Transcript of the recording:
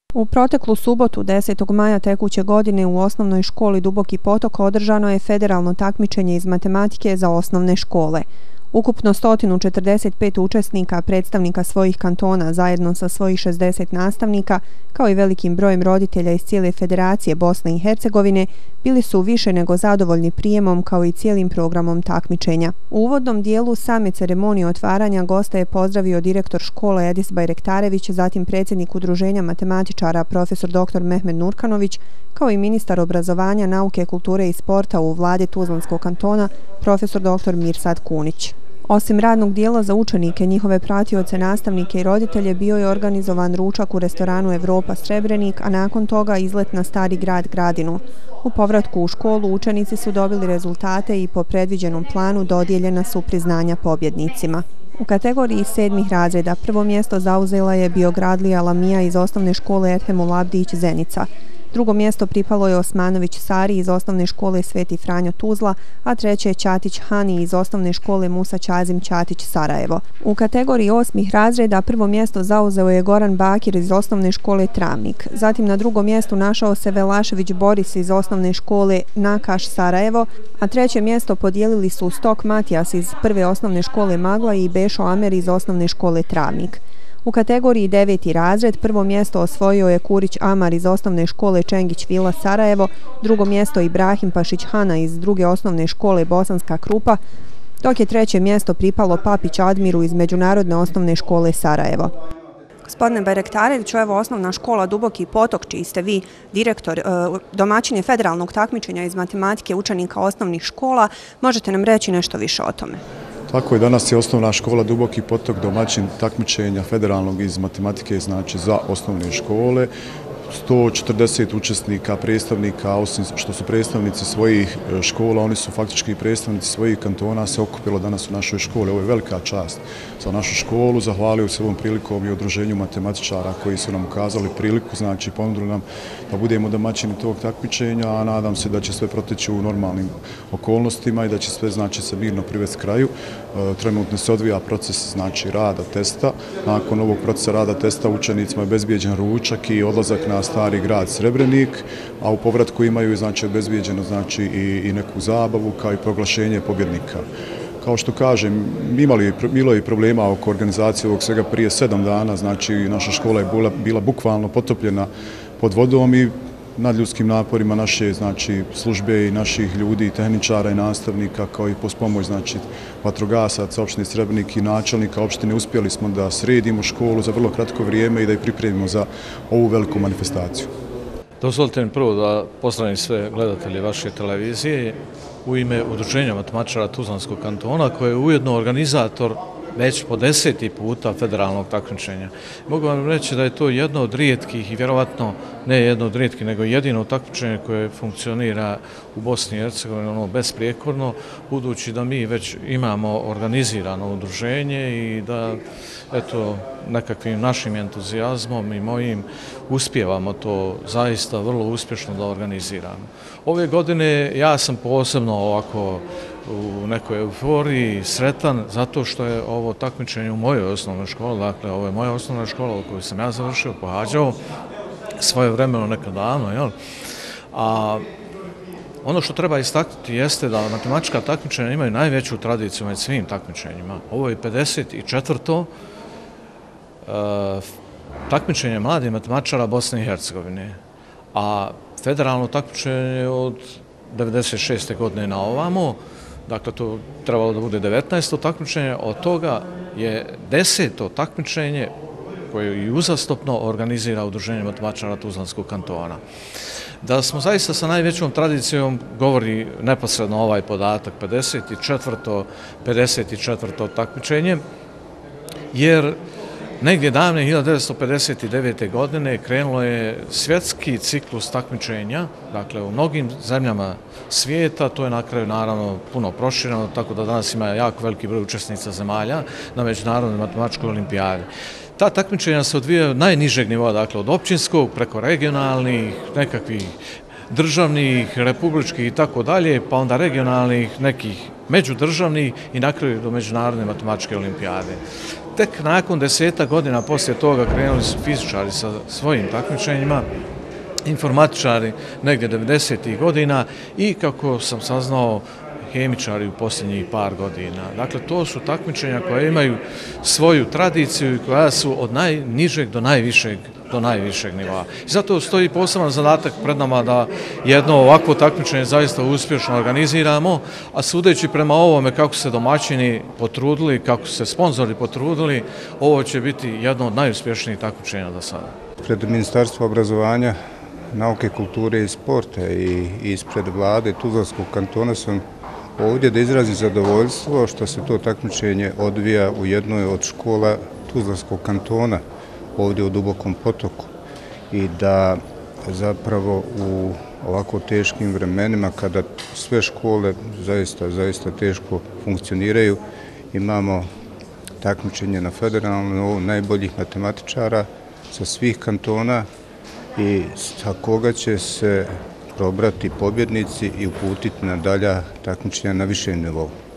U proteklu subotu 10. maja tekuće godine u osnovnoj školi Duboki Potok održano je federalno takmičenje iz matematike za osnovne škole. Ukupno 145 učesnika, predstavnika svojih kantona zajedno sa svojih 60 nastavnika, kao i velikim brojem roditelja iz cijele Federacije Bosne i Hercegovine, bili su više nego zadovoljni prijemom kao i cijelim programom takmičenja. U uvodnom dijelu same ceremonije otvaranja gosta je pozdravio direktor škole Edis Bajrektarević, zatim predsjednik Udruženja matematičara profesor dr. Mehmed Nurkanović, kao i ministar obrazovanja, nauke, kulture i sporta u vladi Tuzlanskog kantona profesor dr. Mirsad Kunić. Osim radnog dijela za učenike, njihove pratioce, nastavnike i roditelje bio je organizovan ručak u restoranu Evropa Srebrenik, a nakon toga izlet na Stari grad Gradinu. U povratku u školu učenici su dobili rezultate i po predviđenom planu dodijeljena su priznanja pobjednicima. U kategoriji 7. razreda prvo mjesto zauzela je Biogradlija Lamija iz osnovne škole Edhemul Abdić Zenica. Drugo mjesto pripalo je Osmanović Sari iz osnovne škole Sveti Franjo Tuzla, a treće je Ćatić Hani iz osnovne škole Musa Ćazim Ćatić Sarajevo. U kategoriji 8. razreda prvo mjesto zauzeo je Goran Bakir iz osnovne škole Travnik. Zatim na drugom mjestu našao se Velašević Boris iz osnovne škole Nakaš Sarajevo, a treće mjesto podijelili su Stok Matijas iz prve osnovne škole Magla i Bešo Amer iz osnovne škole Travnik. U kategoriji 9. razred prvo mjesto osvojio je Kurić Amar iz osnovne škole Čengić Vila Sarajevo, drugo mjesto Ibrahim Pašić Hana iz druge osnovne škole Bosanska Krupa, dok je treće mjesto pripalo Papić Admiru iz Međunarodne osnovne škole Sarajevo. Gospodine Bajrektareviću, evo osnovna škola Duboki Potok, čiji ste vi direktor, domaćin je federalnog takmičenja iz matematike učenika osnovnih škola. Možete nam reći nešto više o tome? Tako je, danas je osnovna škola Duboki Potok domaćin takmičenja federalnog iz matematike, znači za osnovne škole. 140 učesnika, predstavnika, osim što su predstavnici svojih škola, oni su faktički predstavnici svojih kantona, se okupilo danas u našoj školi. Ovo je velika čast za našu školu. Zahvalio se ovom prilikom i udruženju matematičara koji su nam ukazali priliku, znači ponudili nam da budemo domaćini tog takmičenja, a nadam se da će sve proteći u normalnim okolnostima i da će sve znači se mirno privesti kraju. Trenutno se odvija proces znači rada testa. Nakon ovog procesa rada testa učenicima je obezbijeđen ručak i odlazak na Stari grad Srebrenik, a u povratku imaju znači obezbijeđeno znači i neku zabavu kao i proglašenje pobjednika. Kao što kažem, bilo je problema oko organizacije ovog svega prije 7 dana, znači naša škola je bila bukvalno potopljena pod vodom i nadljudskim naporima naše znači službe i naših ljudi, tehničara i nastavnika, kao i pomoć znači vatrogasaca opštine Srebrenik i načelnika opštine uspjeli smo da sredimo školu za vrlo kratko vrijeme i da je pripremimo za ovu veliku manifestaciju. Dozvolite mi prvo da pozdravim sve gledatelje vaše televizije u ime Udruženja matematičara Tuzlanskog kantona, koje je ujedno organizator već po 10. puta federalnog takmičenja. Mogu vam reći da je to jedno od rijetkih i vjerovatno ne jedno od rijetkih, nego jedino takmičenje koje funkcionira u Bosni i Hercegovini besprijekorno, budući da mi već imamo organizirano udruženje i da eto nekakvim našim entuzijazmom i mojim uspijevamo to zaista vrlo uspješno da organiziramo. Ove godine ja sam posebno ovako u nekoj euforiji sretan zato što je ovo takmičenje u mojoj osnovnoj školi, dakle ovo je moja osnovna škola u kojoj sam ja završio, pohađao svoje vremeno nekad davno, jel? A ono što treba istaknuti jeste da matematička takmičenja imaju najveću tradiciju među svim takmičenjima. Ovo je 54. takmičenje mladih matematičara Bosne i Hercegovine, a federalno takmičenje od 96. godine na ovamo, dakle to trebalo da bude 19. takmičenje, od toga je 10. takmičenje koje i uzastopno organizira Udruženje matematičara Tuzlanskog kantona. Da smo zaista sa najvećom tradicijom govori neposredno ovaj podatak, 54. takmičenje, jer negdje davne 1959. godine krenulo je svjetski ciklus takmičenja, dakle u mnogim zemljama svijeta, to je na kraju naravno puno prošireno, tako da danas ima jako veliki broj učesnica zemalja na Međunarodnoj matematičkoj olimpijadi. Ta takmičenja se odvijaju od najnižeg nivoa, dakle od općinskog preko regionalnih, nekakvih državnih, republičkih i tako dalje, pa onda regionalnih, nekih međudržavnih i na kraju do Međunarodne matematičke olimpijade. Tek nakon 10 godina poslije toga krenuli su fizičari sa svojim takmičenjima, informatičari negdje 90. godina i kako sam saznao hemičari u posljednjih par godina. Dakle, to su takmičenja koje imaju svoju tradiciju i koja su od najnižeg do najvišeg nivoa. I zato stoji poseban zadatak pred nama da jedno ovakvo takmičenje zaista uspješno organiziramo, a sudeći prema ovome kako se domaćini potrudili, kako se sponzori potrudili, ovo će biti jedno od najuspješnijih takmičenja do sada. Pred Ministarstvo obrazovanja, nauke, kulture i sporta i ispred vlade Tuzlanskog kantona sam ovdje da izrazim zadovoljstvo što se to takmičenje odvija u jednoj od škola Tuzlanskog kantona, ovdje u Dubokom potoku, i da zapravo u ovako teškim vremenima kada sve škole zaista teško funkcioniraju, imamo takmičenje na federalnom nivou najboljih matematičara sa svih kantona i sa koga će se probrati pobjednici i uputiti na dalja takmičenja na višem nivou.